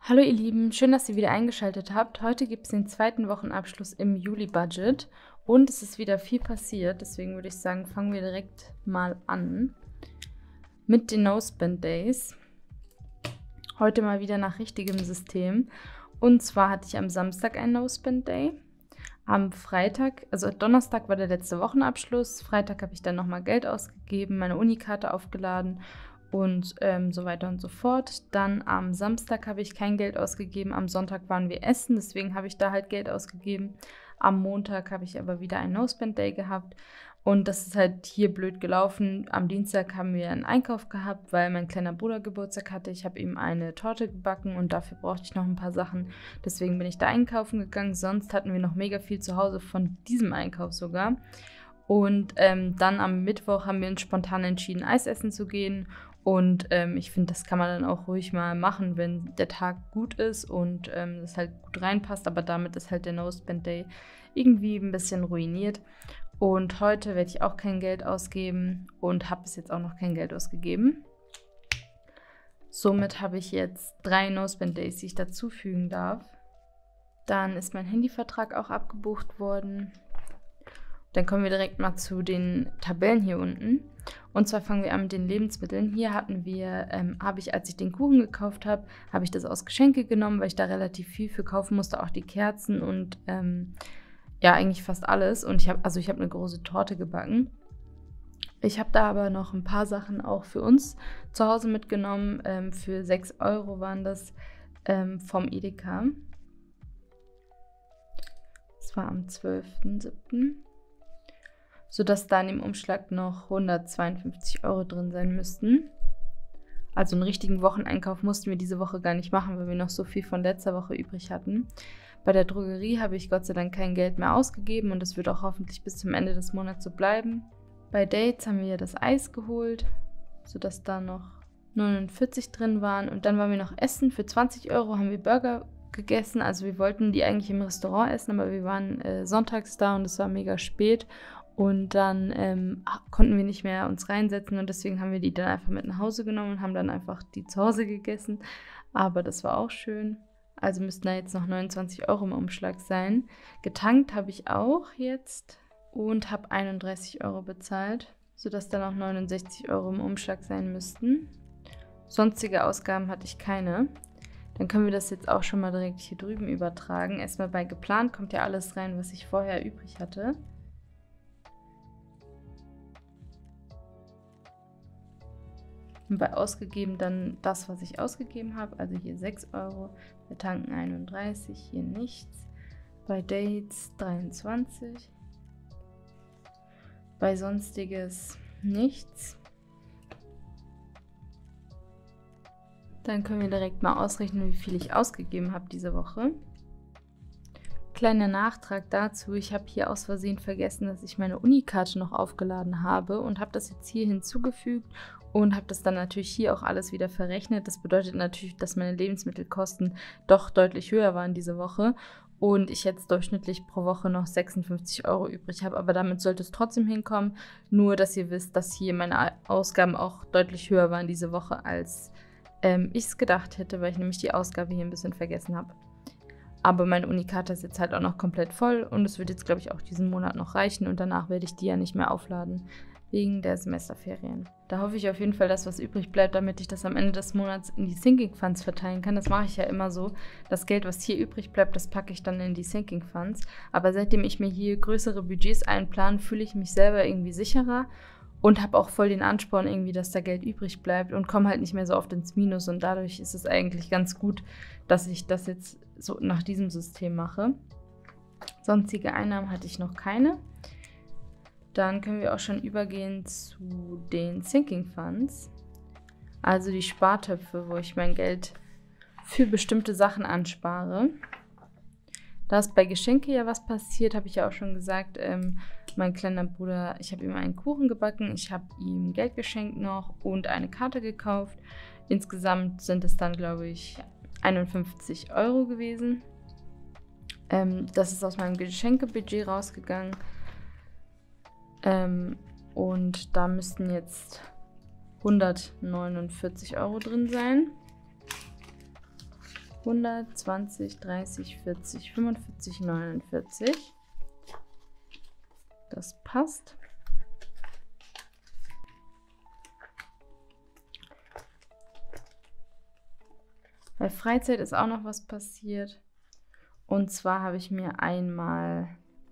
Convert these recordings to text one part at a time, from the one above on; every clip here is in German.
Hallo ihr Lieben, schön, dass ihr wieder eingeschaltet habt. Heute gibt es den zweiten Wochenabschluss im Juli-Budget und es ist wieder viel passiert. Deswegen würde ich sagen, fangen wir direkt mal an mit den No-Spend-Days. Heute mal wieder nach richtigem System. Und zwar hatte ich am Samstag einen No-Spend-Day. Am Freitag, also Donnerstag war der letzte Wochenabschluss. Freitag habe ich dann nochmal Geld ausgegeben, meine Unikarte aufgeladen und so weiter und so fort. Dann am Samstag habe ich kein Geld ausgegeben. Am Sonntag waren wir essen, deswegen habe ich da halt Geld ausgegeben. Am Montag habe ich aber wieder einen No-Spend-Day gehabt. Und das ist halt hier blöd gelaufen. Am Dienstag haben wir einen Einkauf gehabt, weil mein kleiner Bruder Geburtstag hatte. Ich habe ihm eine Torte gebacken und dafür brauchte ich noch ein paar Sachen. Deswegen bin ich da einkaufen gegangen. Sonst hatten wir noch mega viel zu Hause von diesem Einkauf sogar. Und dann am Mittwoch haben wir uns spontan entschieden, Eis essen zu gehen. Und ich finde, das kann man dann auch ruhig mal machen, wenn der Tag gut ist und es halt gut reinpasst. Aber damit ist halt der No-Spend-Day irgendwie ein bisschen ruiniert. Und heute werde ich auch kein Geld ausgeben und habe bis jetzt auch noch kein Geld ausgegeben. Somit habe ich jetzt 3 No-Spend-Days, die ich dazufügen darf. Dann ist mein Handyvertrag auch abgebucht worden. Dann kommen wir direkt mal zu den Tabellen hier unten. Und zwar fangen wir an mit den Lebensmitteln. Hier habe ich, als ich den Kuchen gekauft habe, habe ich das aus Geschenke genommen, weil ich da relativ viel für kaufen musste, auch die Kerzen und ja, eigentlich fast alles. Und ich habe eine große Torte gebacken. Ich habe da aber noch ein paar Sachen auch für uns zu Hause mitgenommen. Für 6 Euro waren das vom Edeka. Das war am 12.07., sodass da in dem Umschlag noch 152 Euro drin sein müssten. Also einen richtigen Wocheneinkauf mussten wir diese Woche gar nicht machen, weil wir noch so viel von letzter Woche übrig hatten. Bei der Drogerie habe ich Gott sei Dank kein Geld mehr ausgegeben und das wird auch hoffentlich bis zum Ende des Monats so bleiben. Bei Dates haben wir das Eis geholt, sodass da noch 49 drin waren. Und dann waren wir noch essen. Für 20 Euro haben wir Burger gegessen. Also wir wollten die eigentlich im Restaurant essen, aber wir waren sonntags da und es war mega spät. Und dann konnten wir nicht mehr uns reinsetzen und deswegen haben wir die dann einfach mit nach Hause genommen und haben dann einfach die zu Hause gegessen. Aber das war auch schön. Also müssten da jetzt noch 29 Euro im Umschlag sein. Getankt habe ich auch jetzt und habe 31 Euro bezahlt, sodass da noch 69 Euro im Umschlag sein müssten. Sonstige Ausgaben hatte ich keine. Dann können wir das jetzt auch schon mal direkt hier drüben übertragen. Erstmal bei geplant kommt ja alles rein, was ich vorher übrig hatte. Und bei ausgegeben dann das, was ich ausgegeben habe. Also hier 6 Euro, bei Tanken 31, hier nichts. Bei Dates 23. Bei Sonstiges nichts. Dann können wir direkt mal ausrechnen, wie viel ich ausgegeben habe diese Woche. Kleiner Nachtrag dazu, ich habe hier aus Versehen vergessen, dass ich meine Unikarte noch aufgeladen habe und habe das jetzt hier hinzugefügt und habe das dann natürlich hier auch alles wieder verrechnet. Das bedeutet natürlich, dass meine Lebensmittelkosten doch deutlich höher waren diese Woche und ich jetzt durchschnittlich pro Woche noch 56 Euro übrig habe. Aber damit sollte es trotzdem hinkommen, nur dass ihr wisst, dass hier meine Ausgaben auch deutlich höher waren diese Woche, als ich es gedacht hätte, weil ich nämlich die Ausgabe hier ein bisschen vergessen habe. Aber meine Unikarte ist jetzt halt auch noch komplett voll und es wird jetzt, glaube ich, auch diesen Monat noch reichen und danach werde ich die ja nicht mehr aufladen, wegen der Semesterferien. Da hoffe ich auf jeden Fall, dass was übrig bleibt, damit ich das am Ende des Monats in die Sinking Funds verteilen kann. Das mache ich ja immer so. Das Geld, was hier übrig bleibt, das packe ich dann in die Sinking Funds. Aber seitdem ich mir hier größere Budgets einplane, fühle ich mich selber irgendwie sicherer und habe auch voll den Ansporn irgendwie, dass da Geld übrig bleibt und komme halt nicht mehr so oft ins Minus. Und dadurch ist es eigentlich ganz gut, dass ich das jetzt so nach diesem System mache. Sonstige Einnahmen hatte ich noch keine. Dann können wir auch schon übergehen zu den Sinking Funds. Also die Spartöpfe, wo ich mein Geld für bestimmte Sachen anspare. Da ist bei Geschenke ja was passiert, habe ich ja auch schon gesagt. Mein kleiner Bruder, ich habe ihm einen Kuchen gebacken, ich habe ihm Geld geschenkt noch und eine Karte gekauft. Insgesamt sind es dann, glaube ich, 51 Euro gewesen. Das ist aus meinem Geschenkebudget rausgegangen. Und da müssten jetzt 149 Euro drin sein. 120, 30, 40, 45, 49. Das passt. Bei Freizeit ist auch noch was passiert. Und zwar habe ich mir einmal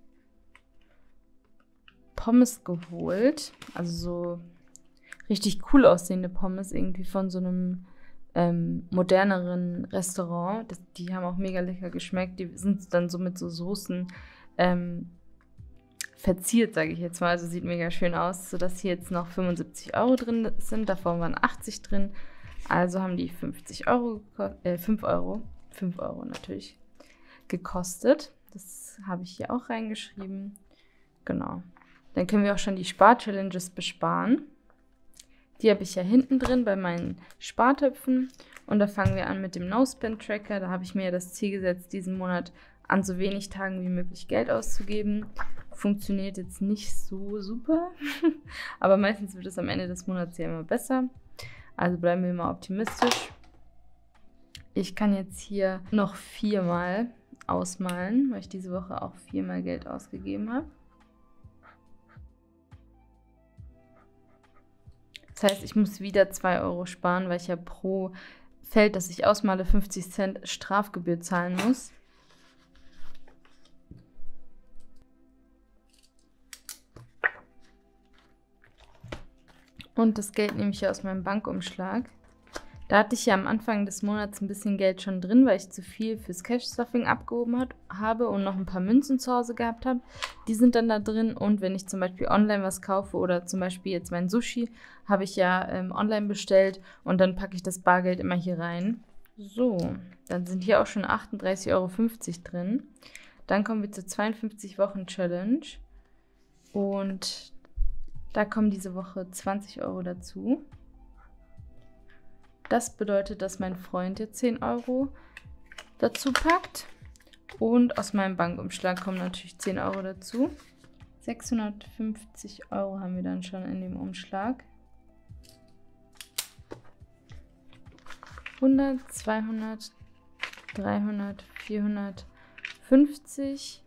Pommes geholt. Also so richtig cool aussehende Pommes irgendwie von so einem moderneren Restaurant. Die haben auch mega lecker geschmeckt. Die sind dann so mit so Soßen verziert, sage ich jetzt mal. Also sieht mega schön aus, sodass hier jetzt noch 75 € drin sind. Davor waren 80 drin. Also haben die 50 €, 5 € natürlich gekostet. Das habe ich hier auch reingeschrieben. Genau. Dann können wir auch schon die Spar-Challenges besparen. Die habe ich ja hinten drin bei meinen Spartöpfen. Und da fangen wir an mit dem No-Spend-Tracker. Da habe ich mir ja das Ziel gesetzt, diesen Monat an so wenig Tagen wie möglich Geld auszugeben. Funktioniert jetzt nicht so super, aber meistens wird es am Ende des Monats ja immer besser. Also bleiben wir mal optimistisch. Ich kann jetzt hier noch 4-mal ausmalen, weil ich diese Woche auch 4-mal Geld ausgegeben habe. Das heißt, ich muss wieder 2 € sparen, weil ich ja pro Feld, das ich ausmale, 50 Cent Strafgebühr zahlen muss. Und das Geld nehme ich ja aus meinem Bankumschlag. Da hatte ich ja am Anfang des Monats ein bisschen Geld schon drin, weil ich zu viel fürs Cash-Stuffing abgehoben habe und noch ein paar Münzen zu Hause gehabt habe. Die sind dann da drin. Und wenn ich zum Beispiel online was kaufe oder zum Beispiel jetzt mein Sushi, habe ich ja online bestellt und dann packe ich das Bargeld immer hier rein. So, dann sind hier auch schon 38,50 € drin. Dann kommen wir zur 52-Wochen-Challenge und da kommen diese Woche 20 € dazu. Das bedeutet, dass mein Freund jetzt 10 € dazu packt. Und aus meinem Bankumschlag kommen natürlich 10 € dazu. 650 € haben wir dann schon in dem Umschlag. 100, 200, 300, 450,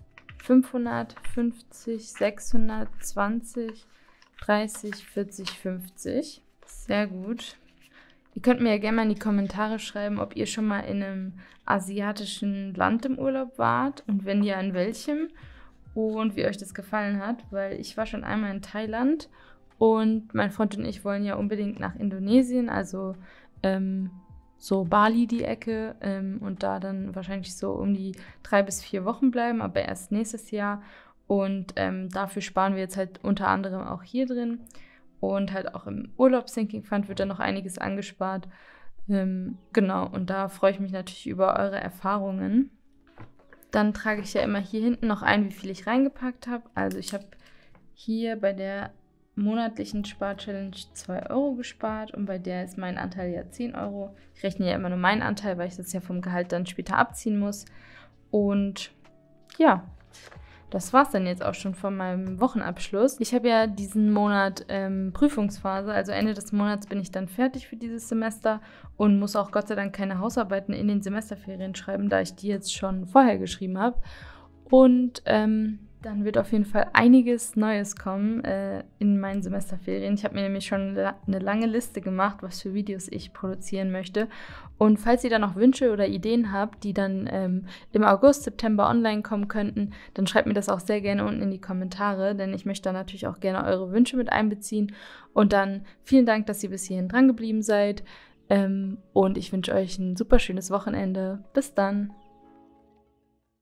550, 620, 30, 40, 50. Sehr gut. Ihr könnt mir ja gerne mal in die Kommentare schreiben, ob ihr schon mal in einem asiatischen Land im Urlaub wart und wenn ja, in welchem und wie euch das gefallen hat, weil ich war schon einmal in Thailand und mein Freund und ich wollen ja unbedingt nach Indonesien, also so Bali die Ecke und da dann wahrscheinlich so um die 3 bis 4 Wochen bleiben, aber erst nächstes Jahr. Und dafür sparen wir jetzt halt unter anderem auch hier drin. Und halt auch im Urlaubs-Sinking Fund wird dann noch einiges angespart. Genau, und da freue ich mich natürlich über eure Erfahrungen. Dann trage ich ja immer hier hinten noch ein, wie viel ich reingepackt habe. Also ich habe hier bei der monatlichen Spar-Challenge 2 € gespart und bei der ist mein Anteil ja 10 €. Ich rechne ja immer nur meinen Anteil, weil ich das ja vom Gehalt dann später abziehen muss. Und ja, das war's dann jetzt auch schon von meinem Wochenabschluss. Ich habe ja diesen Monat Prüfungsphase, also Ende des Monats bin ich dann fertig für dieses Semester und muss auch Gott sei Dank keine Hausarbeiten in den Semesterferien schreiben, da ich die jetzt schon vorher geschrieben habe. Und dann wird auf jeden Fall einiges Neues kommen in meinen Semesterferien. Ich habe mir nämlich schon eine lange Liste gemacht, was für Videos ich produzieren möchte. Und falls ihr da noch Wünsche oder Ideen habt, die dann im August, September online kommen könnten, dann schreibt mir das auch sehr gerne unten in die Kommentare, denn ich möchte da natürlich auch gerne eure Wünsche mit einbeziehen. Und dann vielen Dank, dass ihr bis hierhin dran geblieben seid. Und ich wünsche euch ein super schönes Wochenende. Bis dann!